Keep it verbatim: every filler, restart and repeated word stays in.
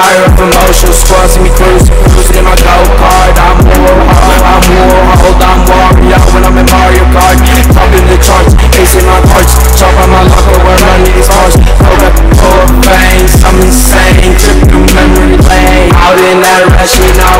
fire of emotions, squad see me cruise, cruising in my go-kart. I'm Warhol, I'm Warhol, I'm Wario when I'm in Mario Kart. Top in the charts, facing my cards, chop on my locker where money is ours. Hold up, full of veins, I'm insane, trip through memory lane. Out in that rush, you know